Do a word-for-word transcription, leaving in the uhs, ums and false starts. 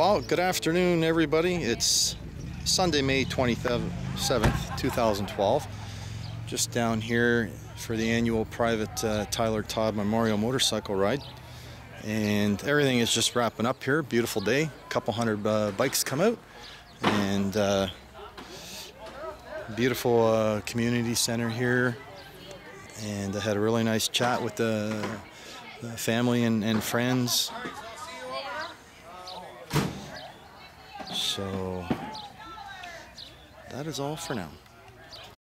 Well, good afternoon, everybody. It's Sunday, May twenty-seventh, two thousand twelve. Just down here for the annual private uh, Tyler Todd Memorial Motorcycle Ride. And everything is just wrapping up here. Beautiful day. A couple hundred uh, bikes come out. And uh, beautiful uh, community center here. And I had a really nice chat with the, the family and, and friends. So that is all for now.